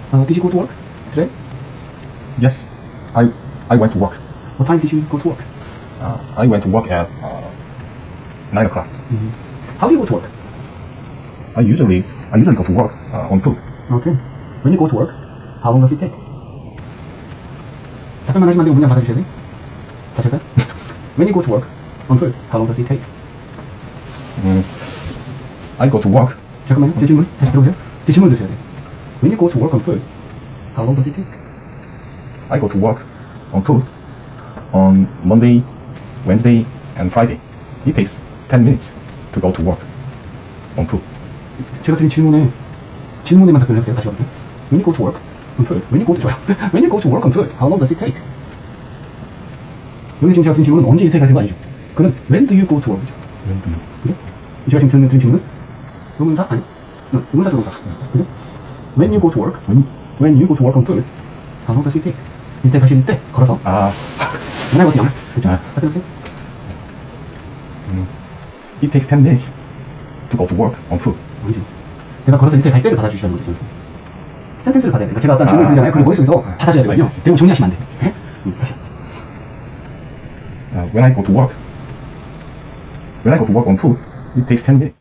Did you go to work today? Yes, I went to work. What time did you go to work? I went to work at 9 o'clock. How do you go to work? I usually go to work on foot. Okay. When you go to work, how long does it take? 답변만 하시면 안 되고 문장 받아주셔야 돼. 다시 할까요? When you go to work on foot, how long does it take? I go to work. 잠깐만요. 제 질문 다시 들어보세요. 제 질문 들으셔야 돼. When you go to work on foot, how long does it take? I go to work on foot on Monday, Wednesday, and Friday. It takes 10 minutes to go to work on foot. 제가 드린 질문에만 답변을 해보세요. 다시 할게요. When you go to work on foot, when you go to work on foot, how long does it take? 여기 지금 제가 드린 질문은 언제 이렇게 가는 거 아니죠? 그는 when do you go to work이죠. When do you? 그죠? 제가 지금 드린 질문은 의문사 아니? 의문사 조동사. 그죠? When you go to work, when you go to work on foot, how long does it take? 이때 가실 때 걸어서. when I was young. 그죠? 답변하세요. It takes 10 minutes to go to work on foot. 아니죠. 내가 걸어서 이때 갈 때를 받아주시라는 거죠. 센텐스를 받아야 돼. 제가 어떤 질문을 드리잖아요. 그걸 머릿속에서 받아줘야 되거든요. 내용 정리하시면 안 돼. 다시. When I go to work on foot, it takes 10 minutes.